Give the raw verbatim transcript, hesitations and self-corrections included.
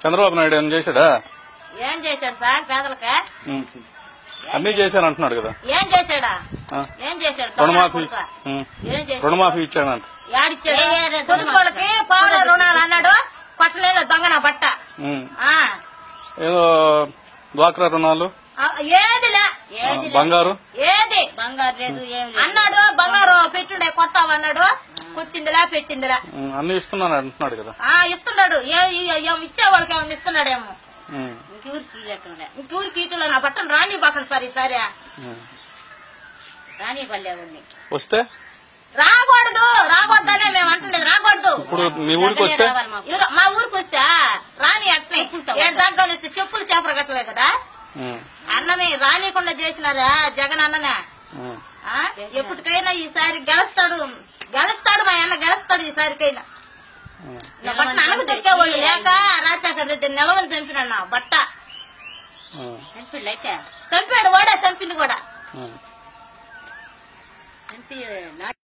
చంద్రబాబు నాయుడు ఏం చేశాడా? ఏం చేశాడు సార్ పేదలకే? అన్ని చేశాను అంటున్నాడు కదా. ఏం చేశాడా? ఏం చేశాడు? రుణమాఫీ రుణమాఫీ ఇచ్చాడంట. యాడిచ్చాడు? పొదుపులకి పౌర రుణాలు అన్నాడు, కొట్టలేదు దొంగన బట్ట. ఏదో డ్వాక్రా రుణాలు ఏదిలే, బంగారు ఏది బంగారు లేదు అన్నాడు. బంగారు పెట్టుండే కొట్టావన్నాడు, కొట్టిందిలా పెట్టిందిలా అన్ని ఇస్తున్నాను అంటున్నాడు కదా. ఇస్తున్నాడు, ఇచ్చే వాళ్ళకి ఏమన్నా ఇస్తున్నాడేమో. ఇంకూరికి ఇటులో నా బట్టను రాని బాకండి సార్ ఈసారి రాని పల్లె వస్తే రాకూడదు, రాకూడదనే మేము అంటుండేది, రాకూడదు. ఇప్పుడు మీ ఊరికి వస్తే మా ఊరికి వస్తే రాని అట్నే ఏడు దాకా వస్తే చెప్పులు చేపలు కట్టలే కదా. అన్నని రానికుండా చేసినారా జగన్ అన్ననే. ఎప్పటికైనా ఈసారి గెలుస్తాడు, గెలుస్తాడు మా అన్న గెలుస్తాడు ఈసారికైనా. బట్ట అన్నకు తెచ్చేవాళ్ళు లేక రాజశేఖర్ రెడ్డి నిలవని చంపినాడు నా బట్ట. చంపాడు వాడే, చంపింది కూడా.